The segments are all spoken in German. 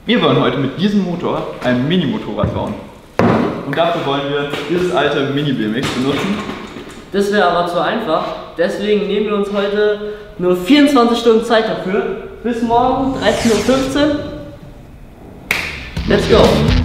Wir wollen heute mit diesem Motor ein Mini-Motorrad bauen. Und dafür wollen wir dieses alte Mini-BMX benutzen. Das wäre aber zu einfach, deswegen nehmen wir uns heute nur 24 Stunden Zeit dafür. Bis morgen 13:15 Uhr. Let's go!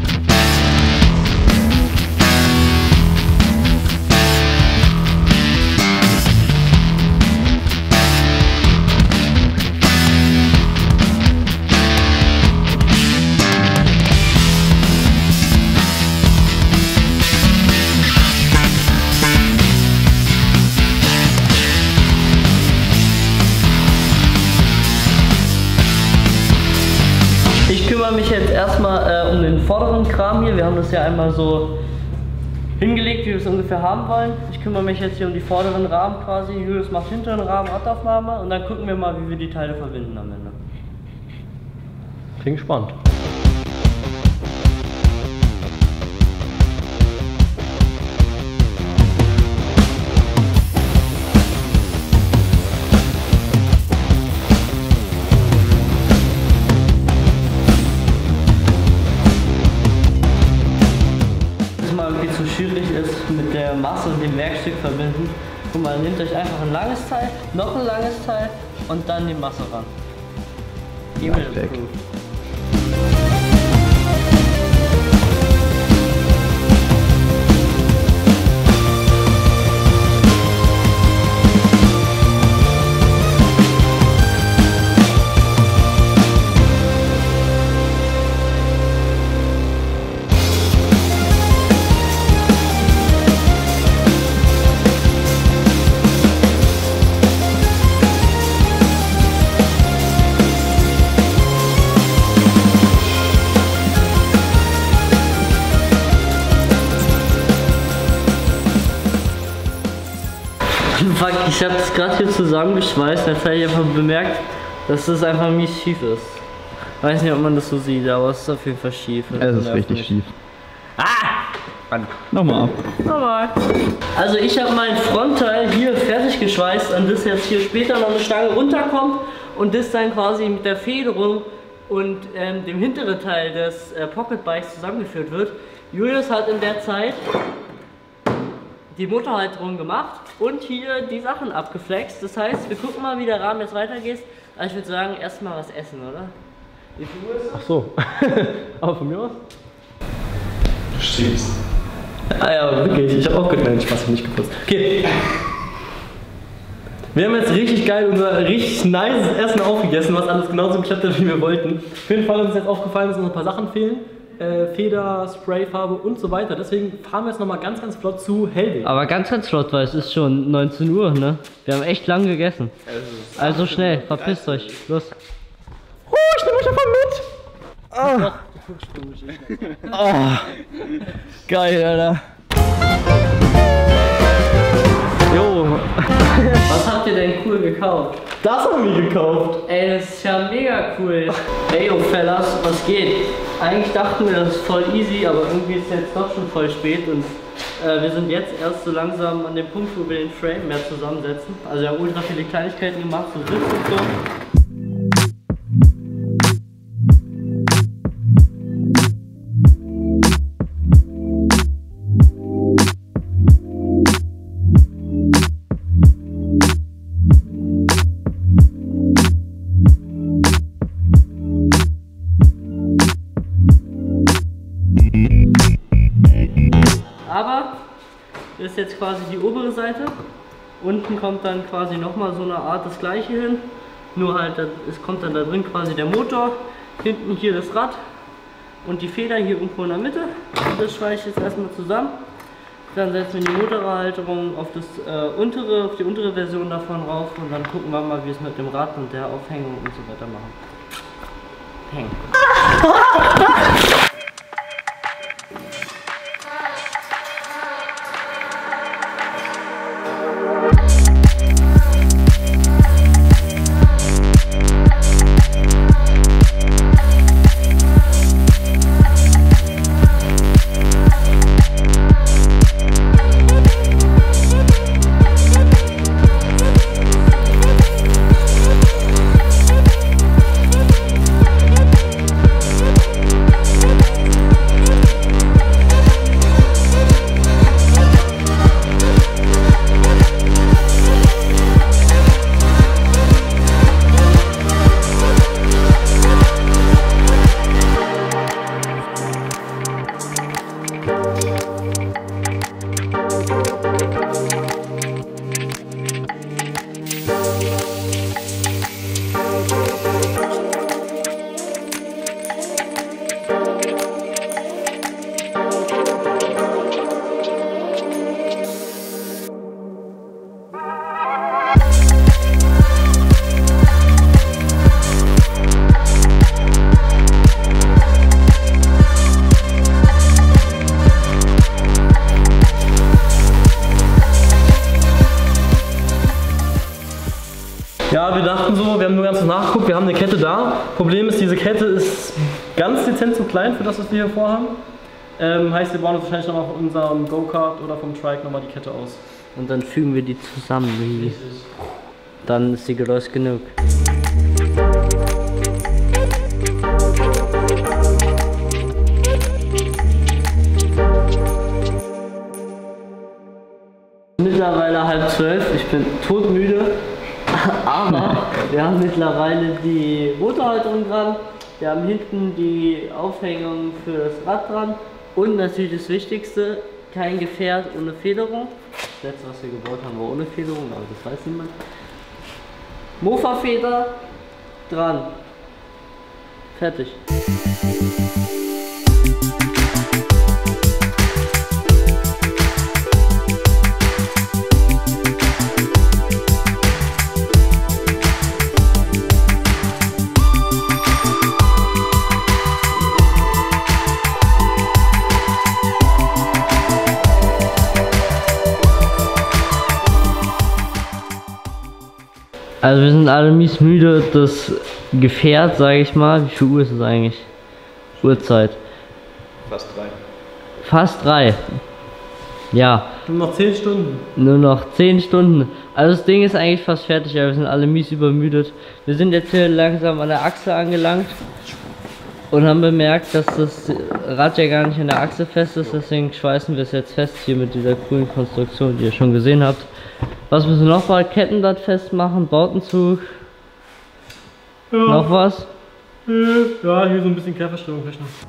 Ich kümmere mich jetzt erstmal um den vorderen Kram hier. Wir haben das ja einmal so hingelegt, wie wir es ungefähr haben wollen. Ich kümmere mich jetzt hier um die vorderen Rahmen quasi. Julius macht hinteren Rahmen Radaufnahme und dann gucken wir mal, wie wir die Teile verbinden am Ende. Klingt spannend. Zu schwierig ist mit der Masse und dem Werkstück verbinden. Guck mal, nehmt euch einfach ein langes Teil, noch ein langes Teil und dann die Masse ran. Gehen wir das gut. Fuck, ich habe das gerade hier zusammengeschweißt, jetzt habe ich einfach bemerkt, dass das einfach mies schief ist. Weiß nicht, ob man das so sieht, aber es ist auf jeden Fall schief. Es ist richtig schief. Ah! Nochmal ab. Nochmal. Also ich habe mein Frontteil hier fertig geschweißt und das jetzt hier später noch eine Stange runterkommt und das dann quasi mit der Federung und dem hinteren Teil des Pocketbikes zusammengeführt wird. Julius hat in der Zeit die Motorhalterung gemacht und hier die Sachen abgeflext. Das heißt, wir gucken mal, wie der Rahmen jetzt weitergeht. Aber ich würde sagen, erstmal was essen, oder? Wie viel Uhr ist es? Ach so. Aber von mir aus? Du stinkst. Ah ja, wirklich. Ich habe auch gedacht, Spaß, nicht geputzt. Okay. Wir haben jetzt richtig geil unser richtig nice Essen aufgegessen, was alles genauso geklappt hat, wie wir wollten. Auf jeden Fall ist uns jetzt aufgefallen, dass uns ein paar Sachen fehlen. Feder, Sprayfarbe und so weiter. Deswegen fahren wir jetzt nochmal ganz flott zu Hellweg. Aber ganz flott, weil es ist schon 19 Uhr, ne? Wir haben echt lang gegessen. Also schnell, verpisst euch. Los. Oh, ich nehme euch einfach mit! Oh. Geil, Alter. Jo. Was habt ihr denn cool gekauft? Das haben wir gekauft. Ey, das ist ja mega cool. Ey, yo, Fellas, was geht? Eigentlich dachten wir, das ist voll easy, aber irgendwie ist es jetzt doch schon voll spät und wir sind jetzt erst so langsam an dem Punkt, wo wir den Frame mehr zusammensetzen. Also wir haben ultra viele Kleinigkeiten gemacht, so Sitz und so. Aber das ist jetzt quasi die obere Seite. Unten kommt dann quasi nochmal so eine Art das gleiche hin. Nur halt, es kommt dann da drin quasi der Motor. Hinten hier das Rad und die Feder hier irgendwo in der Mitte. Das schweiße ich jetzt erstmal zusammen. Dann setzen wir die Motorhalterung auf auf die untere Version davon rauf und dann gucken wir mal, wie es mit dem Rad und der Aufhängung und so weiter machen. Hängen. dachten so, wir haben nur ganz nachgeguckt, wir haben eine Kette da. Problem ist, diese Kette ist ganz dezent zu klein für das, was wir hier vorhaben. Heißt, wir bauen uns wahrscheinlich nochmal von unserem Go-Kart oder vom Trike nochmal die Kette aus. Und dann fügen wir die zusammen. Dann ist die groß genug. Mittlerweile 11:30, ich bin todmüde, aber wir haben mittlerweile die Motorhalterung dran, wir haben hinten die Aufhängung für das Rad dran und natürlich das Wichtigste, kein Gefährt ohne Federung. Das letzte, was wir gebaut haben, war ohne Federung, aber das weiß niemand. Mofa-Feder dran. Fertig. Also wir sind alle mies müde, das Gefährt, sage ich mal, wie viel Uhr ist es eigentlich? Uhrzeit. Fast 3. Fast 3. Ja. Nur noch 10 Stunden. Nur noch 10 Stunden. Also das Ding ist eigentlich fast fertig, aber wir sind alle mies übermüdet. Wir sind jetzt hier langsam an der Achse angelangt und haben bemerkt, dass das Rad ja gar nicht an der Achse fest ist, deswegen schweißen wir es jetzt fest hier mit dieser coolen Konstruktion, die ihr schon gesehen habt. Was müssen wir noch bald? Kettenblatt festmachen, Bautenzug. Ja. Noch was? Ja, hier so ein bisschen Querverstellung vielleicht noch.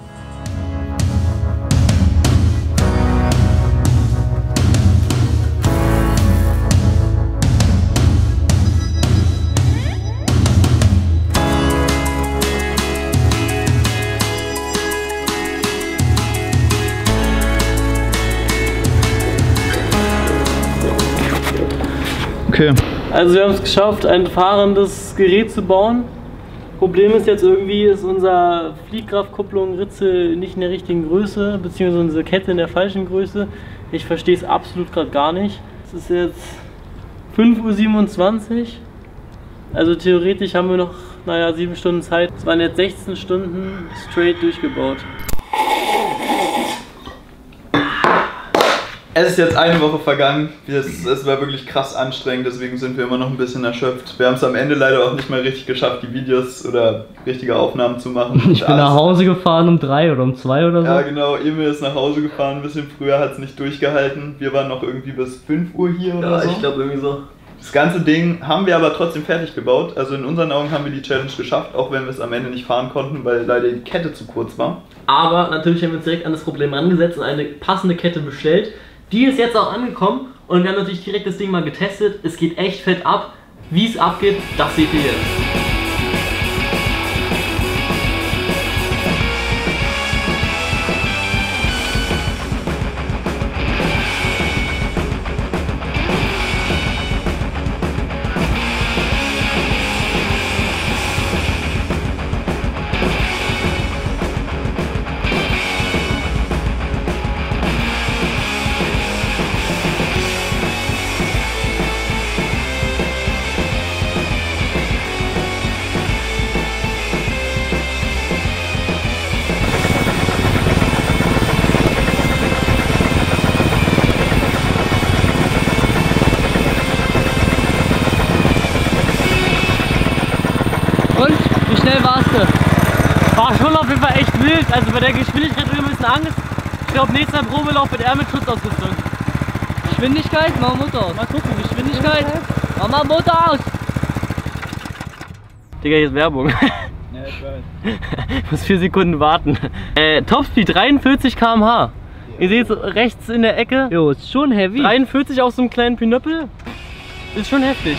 Okay. Also wir haben es geschafft, ein fahrendes Gerät zu bauen. Problem ist jetzt irgendwie, ist unser Fliehkraftkupplung Ritzel nicht in der richtigen Größe, beziehungsweise unsere Kette in der falschen Größe. Ich verstehe es absolut gerade gar nicht. Es ist jetzt 5:27 Uhr. Also theoretisch haben wir noch, naja, 7 Stunden Zeit. Es waren jetzt 16 Stunden straight durchgebaut. Es ist jetzt eine Woche vergangen, es war wirklich krass anstrengend, deswegen sind wir immer noch ein bisschen erschöpft. Wir haben es am Ende leider auch nicht mal richtig geschafft, die Videos oder richtige Aufnahmen zu machen. Ich bin nach Hause gefahren um 3 oder um 2 oder so. Ja genau, Emil ist nach Hause gefahren, ein bisschen früher, hat es nicht durchgehalten. Wir waren noch irgendwie bis 5 Uhr hier oder so. Ja, ich glaube irgendwie so. Das ganze Ding haben wir aber trotzdem fertig gebaut. Also in unseren Augen haben wir die Challenge geschafft, auch wenn wir es am Ende nicht fahren konnten, weil leider die Kette zu kurz war. Aber natürlich haben wir uns direkt an das Problem angesetzt und eine passende Kette bestellt. Die ist jetzt auch angekommen und wir haben natürlich direkt das Ding mal getestet. Es geht echt fett ab. Wie es abgeht, das seht ihr jetzt. Und? Wie schnell warst du? War schon auf jeden Fall echt wild. Also bei der Geschwindigkeit habe ich ein bisschen Angst. Ich glaube, nächster Probelauf wird er mit Schutzausrüstung. Geschwindigkeit? Mach Motor aus. Mal gucken, Geschwindigkeit. Mach mal Motor aus! Digga, hier ist Werbung. Ja, ich weiß. Ich muss 4 Sekunden warten. Topspeed 43 km/h. Ihr seht es rechts in der Ecke. Jo, ist schon heavy. 43 auf so einem kleinen Pinöppel. Ist schon heftig.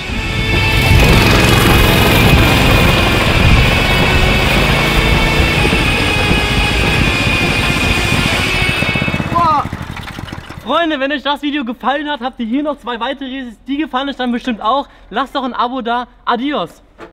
Freunde, wenn euch das Video gefallen hat, habt ihr hier noch 2 weitere Resis. Die gefallen euch dann bestimmt auch. Lasst doch ein Abo da. Adios.